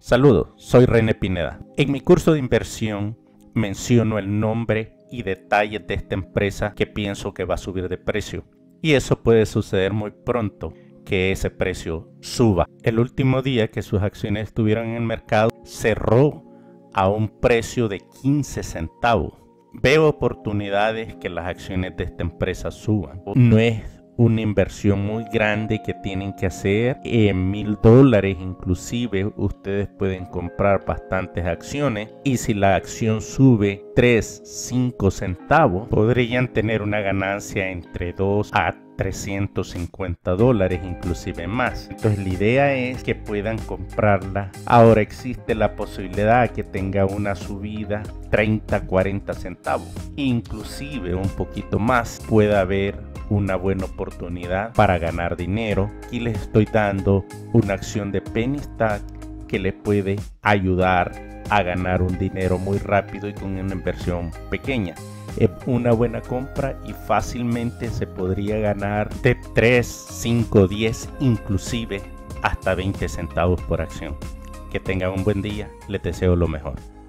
Saludos, soy René Pineda. En mi curso de inversión menciono el nombre y detalles de esta empresa que pienso que va a subir de precio. Y eso puede suceder muy pronto, que ese precio suba. El último día que sus acciones estuvieron en el mercado, cerró a un precio de 15 centavos. Veo oportunidades que las acciones de esta empresa suban. No es una inversión muy grande que tienen que hacer. En $1000 inclusive ustedes pueden comprar bastantes acciones, y si la acción sube 3-5 centavos podrían tener una ganancia entre 2 a $350, inclusive más. Entonces la idea es que puedan comprarla. Ahora existe la posibilidad que tenga una subida 30-40 centavos, inclusive un poquito más. Puede haber una buena oportunidad para ganar dinero. Aquí les estoy dando una acción de Penny Stock que les puede ayudar a ganar un dinero muy rápido y con una inversión pequeña. Es una buena compra y fácilmente se podría ganar de 3, 5, 10, inclusive hasta 20 centavos por acción. Que tengan un buen día, les deseo lo mejor.